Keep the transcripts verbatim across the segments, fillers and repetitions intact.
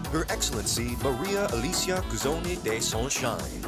Her Excellency Maria Alicia Guzzoni de Sunshine.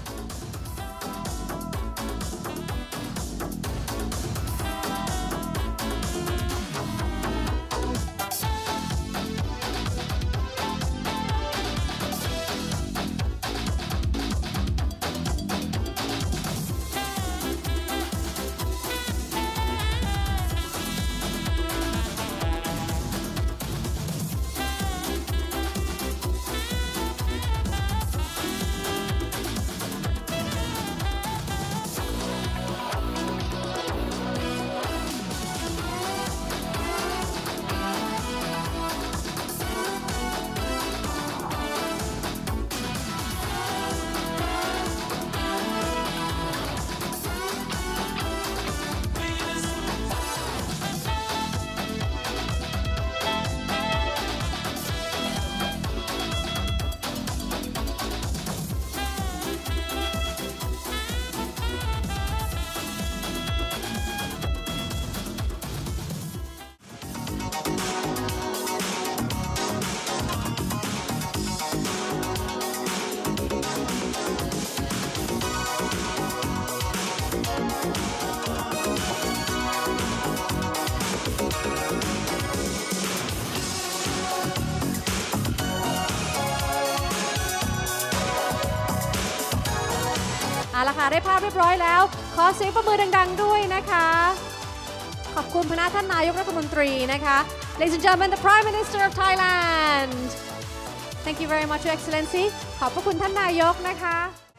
เอาละค่ะได้ภาพเรียบร้อยแล้วขอเสียงประมือดังๆด้วยนะคะขอบคุณพระท่านนายกรัฐมนตรีนะคะ Ladies and gentlemen, the Prime Minister of Thailand. Thank you very much, Your Excellency. ขอบพระคุณท่านนายกนะคะ